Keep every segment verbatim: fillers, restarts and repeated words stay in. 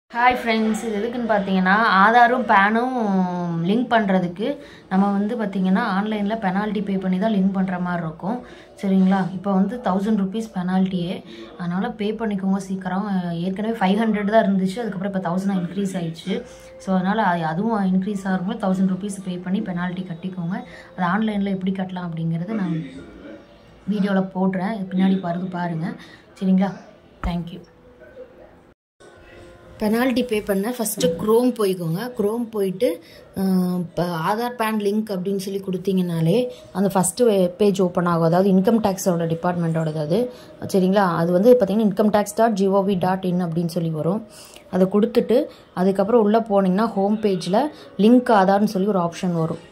Hi friends, இது எதுக்குன்னு பார்த்தீங்கன்னா ஆதாரும் பேனும் லிங்க் பண்ணுறதுக்கு நம்ம வந்து பார்த்தீங்கன்னா ஆன்லைனில் பெனால்ட்டி பே பண்ணி தான் லிங்க் பண்ணுற மாதிரி இருக்கும். சரிங்களா? இப்போ வந்து தௌசண்ட் ருபீஸ் பெனால்ட்டியே, அதனால் பே பண்ணிக்கோங்க சீக்கிரம். ஏற்கனவே ஃபைவ் ஹண்ட்ரட் தான் இருந்துச்சு, அதுக்கப்புறம் இப்போ தௌசண்ட் இன்க்ரீஸ் ஆயிடுச்சு. ஸோ அதனால் அதுவும் இன்க்ரீஸ் ஆகும்போது தௌசண்ட் ருபீஸ் பே பண்ணி பெனால்ட்டி கட்டிக்கோங்க. அது ஆன்லைனில் எப்படி கட்டலாம் அப்படிங்கிறது நான் வீடியோவில் போடுறேன், பின்னாடி பாருங்க பாருங்கள். சரிங்களா? தேங்க்யூ. பெனால்ட்டி பே பண்ண ஃபஸ்ட்டு க்ரோம் போய்க்கோங்க. க்ரோம் போயிட்டு இப்போ ஆதார் பேன் லிங்க் அப்படின்னு சொல்லி கொடுத்தீங்கனாலே அந்த ஃபஸ்ட்டு பேஜ் ஓப்பன் ஆகும். அதாவது இன்கம் டேக்ஸோட டிபார்ட்மெண்ட்டோடது அது. சரிங்களா? அது வந்து பார்த்திங்கன்னா income tax dot G O V dot in அப்படின்னு சொல்லி வரும். அதை கொடுத்துட்டு அதுக்கப்புறம் உள்ளே போனீங்கன்னா ஹோம் பேஜில் லிங்க் ஆதார்னு சொல்லி ஒரு ஆப்ஷன் வரும்.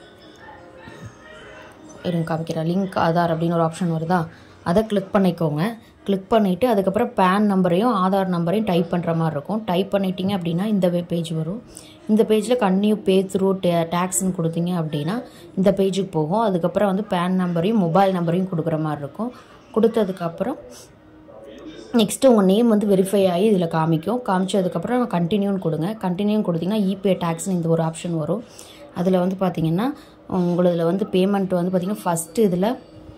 இருங்க காமிக்கிறேன். லிங்க் ஆதார் அப்படின்னு ஒரு ஆப்ஷன் வருதா, அதை கிளிக் பண்ணிக்கோங்க. கிளிக் பண்ணிவிட்டு அதுக்கப்புறம் பேன் நம்பரையும் ஆதார் நம்பரையும் டைப் பண்ணுற மாதிரி இருக்கும். டைப் பண்ணிட்டீங்க அப்படின்னா இந்த பேஜ் வரும். இந்த பேஜில் கன்டினியூ பே த்ரூ டே டேக்ஸ்ன்னு கொடுத்தீங்க அப்படின்னா இந்த பேஜுக்கு போகும். அதுக்கப்புறம் வந்து பேன் நம்பரையும் மொபைல் நம்பரையும் கொடுக்குற மாதிரி இருக்கும். கொடுத்ததுக்கப்புறம் நெக்ஸ்ட்டு உங்கள் நேம் வந்து வெரிஃபை ஆகி இதில் காமிக்கும். காமிச்சதுக்கப்புறம் கண்டினியூன்னு கொடுங்க. கண்டினியூன்னு கொடுத்தீங்கன்னா இபே டேக்ஸ்னு இந்த ஒரு ஆப்ஷன் வரும். அதில் வந்து பார்த்திங்கன்னா உங்களதில் வந்து பேமெண்ட் வந்து பார்த்திங்கன்னா ஃபஸ்ட்டு இதில்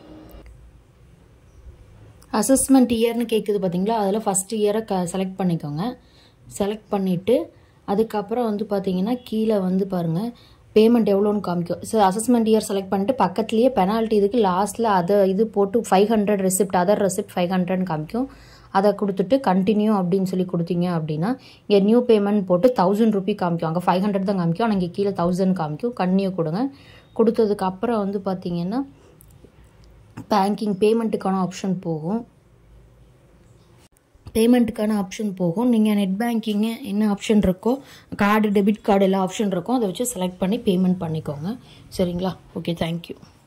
அசஸ்மெண்ட் இயர்னு கேட்குது பார்த்தீங்களா, அதில் ஃபஸ்ட் இயரை க செலக்ட் பண்ணிக்கோங்க. செலக்ட் பண்ணிவிட்டு அதுக்கப்புறம் வந்து பார்த்தீங்கன்னா கீழே வந்து பாருங்கள் பேமெண்ட் எவ்வளோன்னு காமிக்கும். ஸோ அசஸ்மெண்ட் இயர் செலக்ட் பண்ணிட்டு பக்கத்துலேயே பெனால்ட்டி இதுக்கு லாஸ்ட்டில் அதை இது போட்டு five hundred receipt other receipt five ஹண்ட்ரட்னு காமிக்கும். அதை கொடுத்துட்டு கண்டினியூ அப்படின்னு சொல்லி கொடுத்தீங்க அப்படின்னா இங்கே நியூ பேமெண்ட் போட்டு தௌசண்ட் ருபி காமிக்கும். அங்கே ஃபைவ் ஹண்ட்ரட் தான் காமிக்கும், ஆனால் இங்கே கீழே தௌசண்ட் காமிக்கும். கண்டினியூ கொடுங்க. கொடுத்ததுக்கு அப்புறம் வந்து பார்த்தீங்கன்னா பேங்கிங் பேமெண்ட்டுக்கான ஆப்ஷன் போகும். பேமெண்ட்டுக்கான ஆப்ஷன் போகும். நீங்கள் நெட் பேங்கிங்கு என்ன ஆப்ஷன் இருக்கோ, கார்டு டெபிட் கார்டு எல்லா ஆப்ஷன் இருக்கும், அதை வச்சு செலக்ட் பண்ணி பேமெண்ட் பண்ணிக்கோங்க. சரிங்களா? Okay, thank you.